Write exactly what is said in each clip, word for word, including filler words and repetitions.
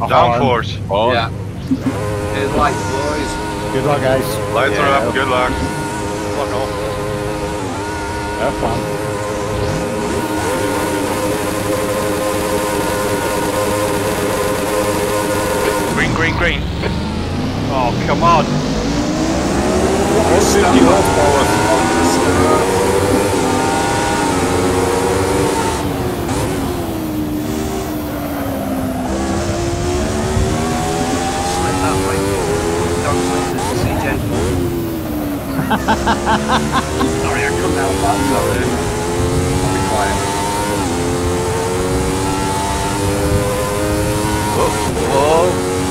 Downforce. On. Yeah. Good luck, boys. Good luck, guys. Lights Yeah. are up, good luck. Fuck off. Have fun. Green, green, green. Oh, come on. Stop fifty on horsepower. the start. Slip that like dog slipped at C J. Sorry, I couldn't help that. Sorry. I'll be quiet. Whoa. Whoa.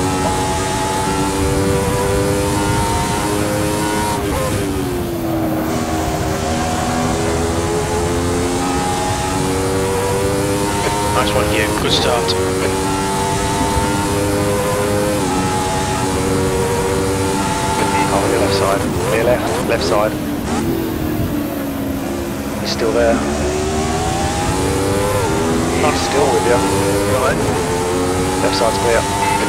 Nice one, Hugh. Good start. Oh, on your left side. On your left. Left side. He's still there. He's still with you. Right. Left side's clear.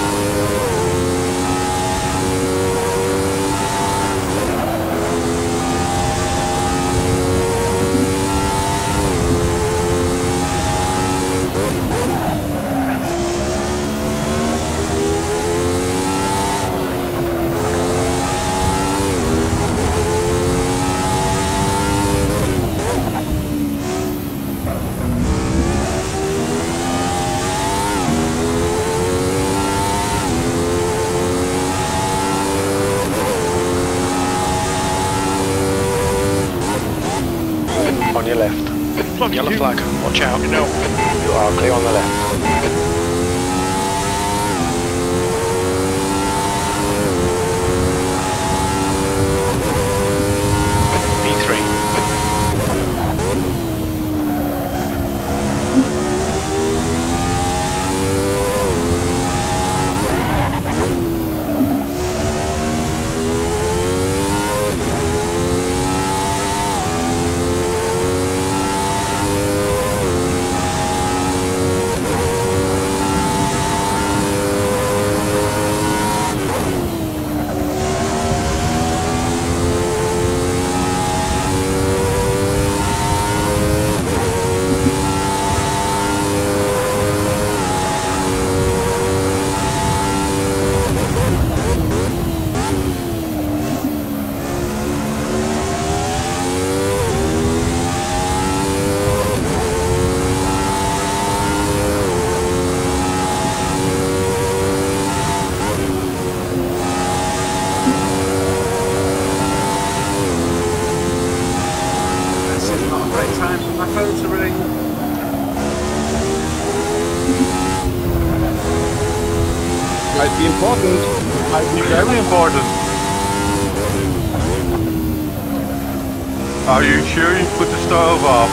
On your left. Yellow flag. Watch out. No. You are clear on the left. B three. This is not a great time for my phone to ring. Might be important. Might be Very important. Are you sure you put the stove off?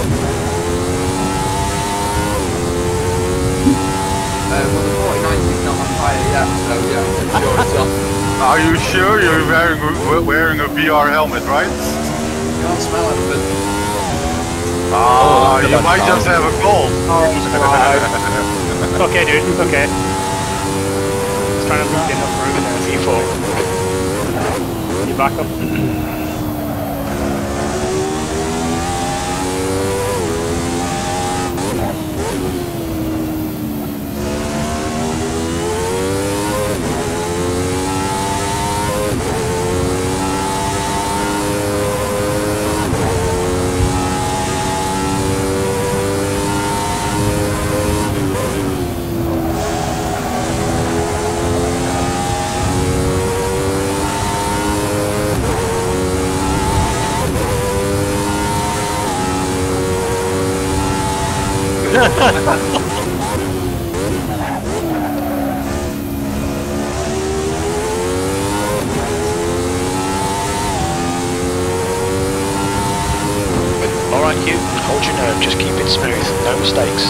Uh, well, the forty-nine is not on fire yet, so yeah, I'm sure it's off. Are you sure you're wearing, wearing a V R helmet, right? You can't smell anything. Ah, you might just have a cold. It's okay, dude. It's okay. Just trying to leak enough room there. V four. You back up. Alright, Hugh, hold your nerve, just keep it smooth, no mistakes.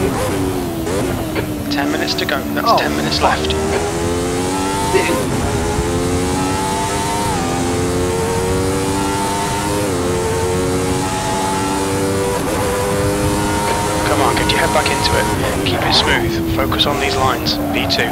Ten minutes to go. That's Oh, ten minutes fuck. left. Come on, get your head back into it. Keep it smooth. Focus on these lines. B two.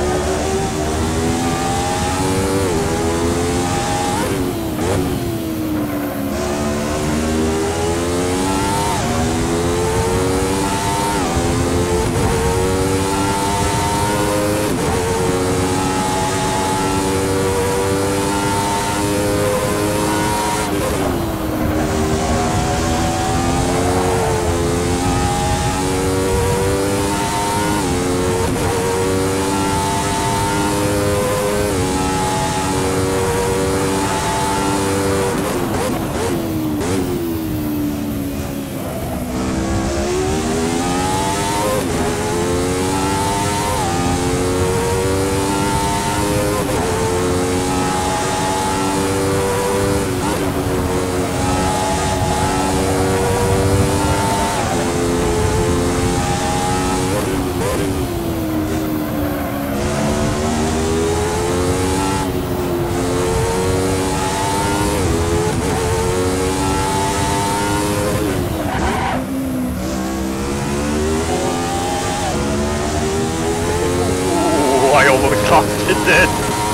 I almost lost it then.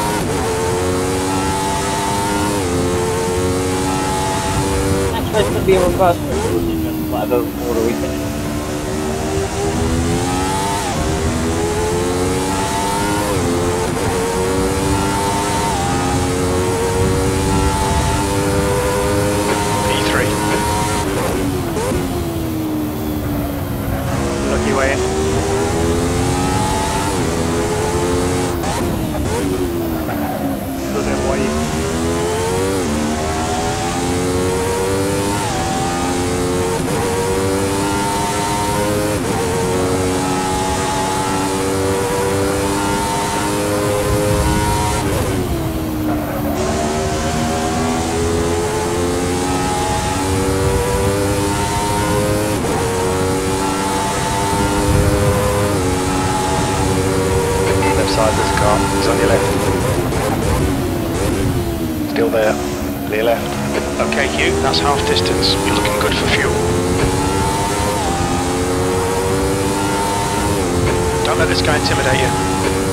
That's supposed to be a reverse position, whatever order we finish. P three. Lucky way in. Side of this car, it's on your left. Still there, clear left. Okay Hugh, that's half distance, you're looking good for fuel. Don't let this guy intimidate you.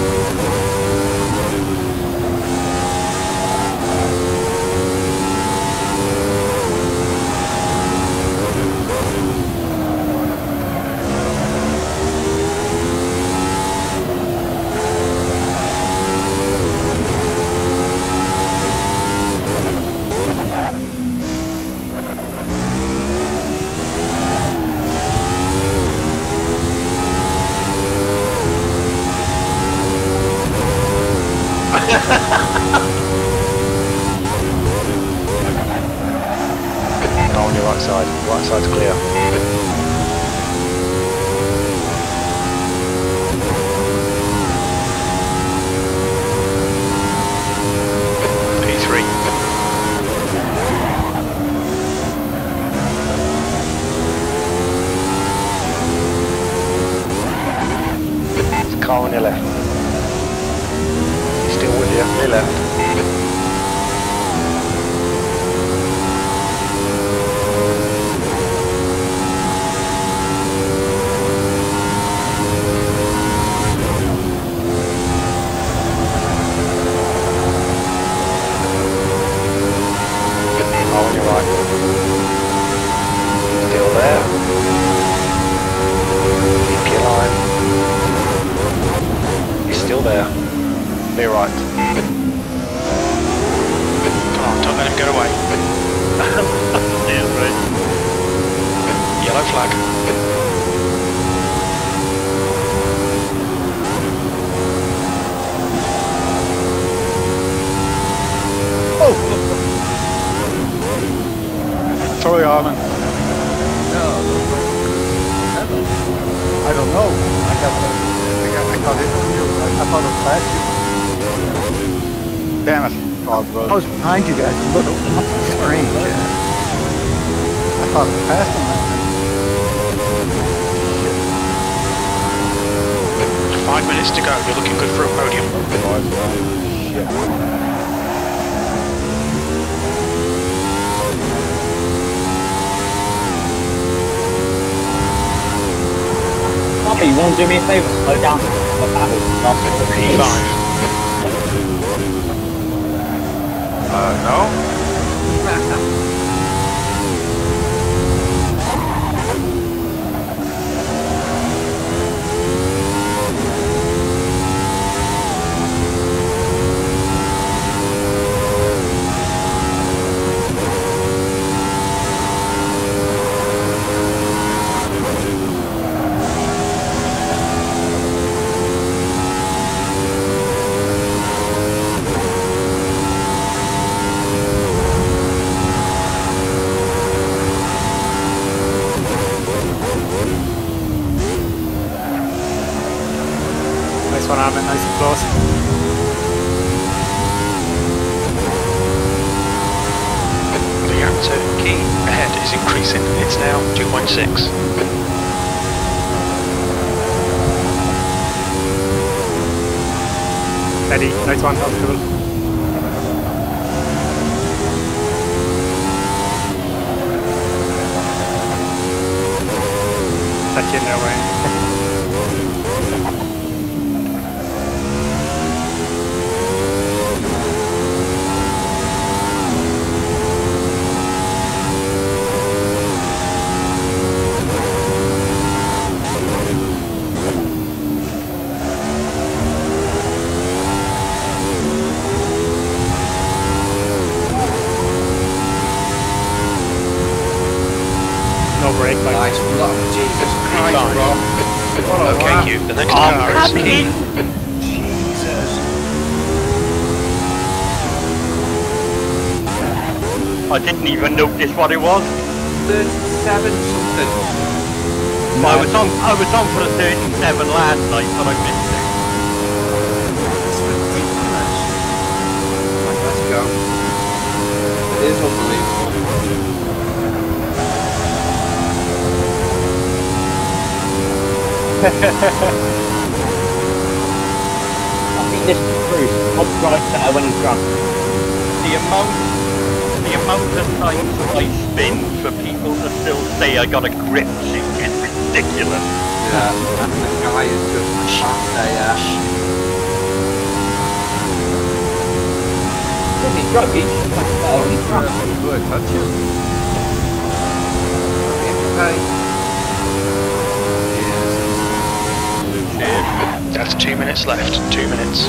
Now on your right side, right side's clear. P three. There's a car on your left. He's still with you, clear left. On your right. Still there. Keep your line. He's still there. Be right. Come on, don't let him get away. Yeah, right. Yellow flag. Oh! Sorry, Armin. No, I don't know. I got, I got, I got hit on you. I, I thought it was past you. Damn it. Oh, bro. I was behind you guys. Look, strange. I thought it was past him. Five minutes to go. You're looking good for a podium. Tommy, you want to do me a favour? Slow down the battle. P five. Uh, no? Nice one, Armin. Nice and close. The gap to key ahead is increasing. It's now two point six. Steady. Nice one. That was cool. Touch in their way. No break, like Nice block. Jesus Christ, Rob. What a okay, lap. you. The next Oh, car is come key. in. Jesus. I didn't even notice what it was. thirty-seven something. I was on I was on for a thirty-seven last night, but I missed it. It's ridiculous. Right, let's go. It is unbelievable. I think this is true. Bob drives better when he's drunk. The amount the amount of times I spin for people to still say I got a grip sheet is ridiculous. Yeah, the guy is just fast A F. When he's drunk, he's just much better when he's drunk. Good, that's you. Okay. That's two minutes left. Two minutes.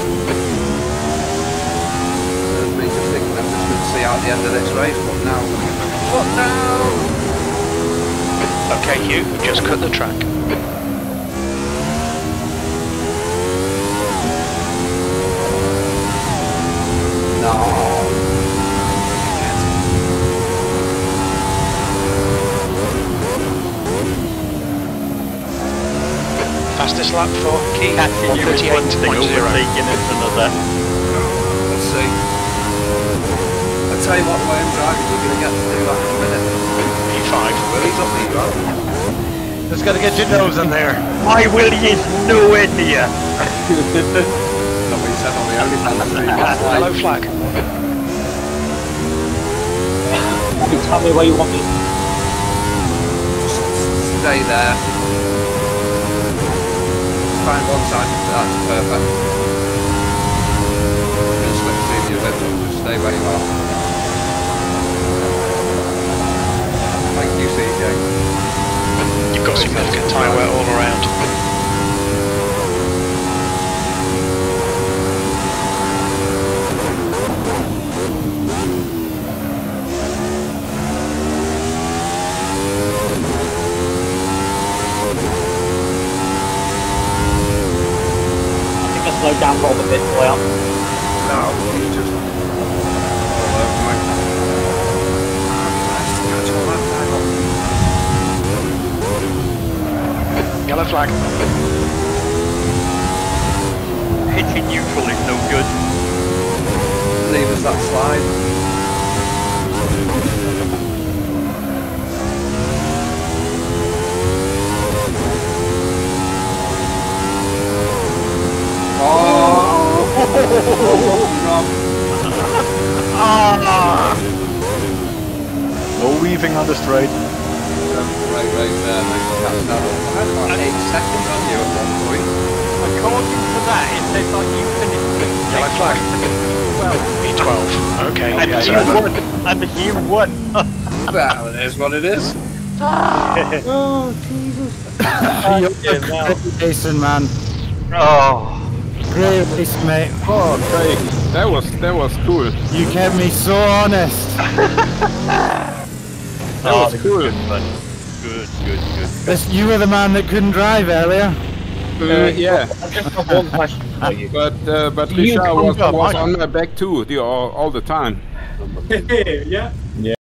There's me just thinking I'm just going to see out the end of this race. What now? What now? Okay, Hugh. Just cut the track. No. Fastest lap for key. Catching you is one thing, overtaking is another. We'll see. I'll tell you what, the way I'm driving, you're going to get to do that in a minute. P five. Well, he's up there, right? Just gotta get your nose in there. My Willie is nowhere near. Somebody said on the OnlyFans. Yellow flag. Bobby, tell me where you want me. Just stay there. Find one side, that's perfect. I'm going to slip through you a bit, but just stay where you are. Thank you, C J. You've got significant tyre wear all around. Slow down Rob a bit, boy up. No, he's just all over me. Nice to catch all that time up. Yellow flag. Hitting neutral is no good. Leave us that slide. off-road. Right, right there, mate. That's not all. I had about eight seconds on you at one point. According to that, it says like you finished the Yellow flag. B twelve. Okay. and yeah, you so- won. And you won. Well, it is what it is. Oh, Jesus. You're a great racing, man. Oh. Great race, mate. Oh, Craig, that was that was cool. You kept me so honest. That Oh, was cool. Good, fun. good, good, good. This, you were the man that couldn't drive earlier. Uh, yeah, I've just got one question for you. but uh, but You Richard come was, up, was Mike. on my back too, the all, all the time. yeah.